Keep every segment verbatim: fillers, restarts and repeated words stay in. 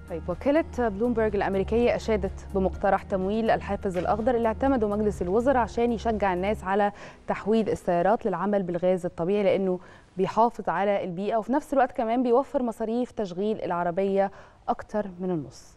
طيب، وكالة بلومبرج الأمريكية أشادت بمقترح تمويل الحافز الأخضر اللي اعتمده مجلس الوزراء عشان يشجع الناس على تحويل السيارات للعمل بالغاز الطبيعي، لأنه بيحافظ على البيئة وفي نفس الوقت كمان بيوفر مصاريف تشغيل العربية أكتر من النص.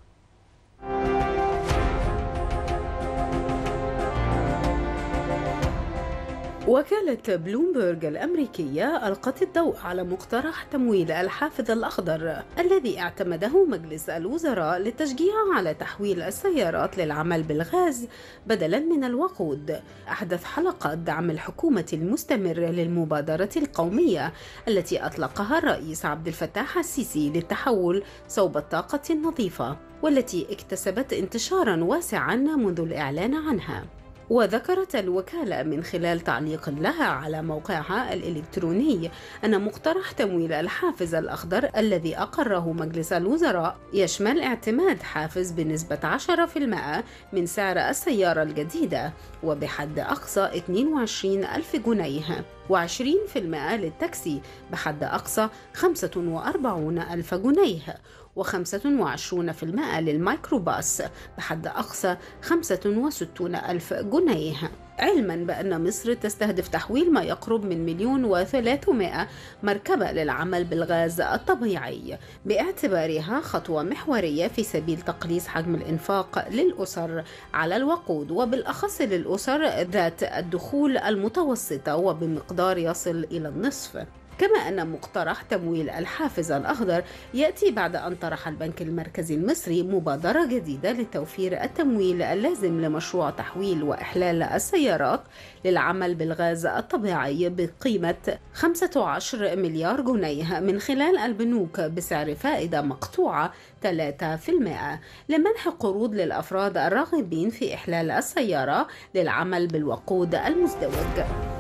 وكالة بلومبرج الأمريكية ألقت الضوء على مقترح تمويل الحافز الأخضر الذي اعتمده مجلس الوزراء للتشجيع على تحويل السيارات للعمل بالغاز بدلاً من الوقود، أحدث حلقات دعم الحكومة المستمر للمبادرة القومية التي أطلقها الرئيس عبد الفتاح السيسي للتحول صوب الطاقة النظيفة، والتي اكتسبت انتشاراً واسعاً منذ الإعلان عنها. وذكرت الوكالة من خلال تعليق لها على موقعها الإلكتروني أن مقترح تمويل الحافز الأخضر الذي أقره مجلس الوزراء يشمل اعتماد حافز بنسبة عشرة بالمئة من سعر السيارة الجديدة وبحد أقصى اثنين وعشرين ألف جنيه، وعشرين بالمئة للتاكسي بحد أقصى خمسة وأربعين ألف جنيه، وخمسة وعشرين بالمئة للميكروباص بحد أقصى خمسة وستين ألف جنيه، علما بأن مصر تستهدف تحويل ما يقرب من مليون وثلاثمائة مركبة للعمل بالغاز الطبيعي، باعتبارها خطوة محورية في سبيل تقليص حجم الإنفاق للأسر على الوقود، وبالأخص للأسر ذات الدخول المتوسطة وبمقدار يصل إلى النصف. كما أن مقترح تمويل الحافز الأخضر يأتي بعد أن طرح البنك المركزي المصري مبادرة جديدة لتوفير التمويل اللازم لمشروع تحويل وإحلال السيارات للعمل بالغاز الطبيعي بقيمة خمسة عشر مليار جنيه من خلال البنوك بسعر فائدة مقطوعة ثلاثة بالمئة لمنح قروض للأفراد الراغبين في إحلال السيارة للعمل بالوقود المزدوج.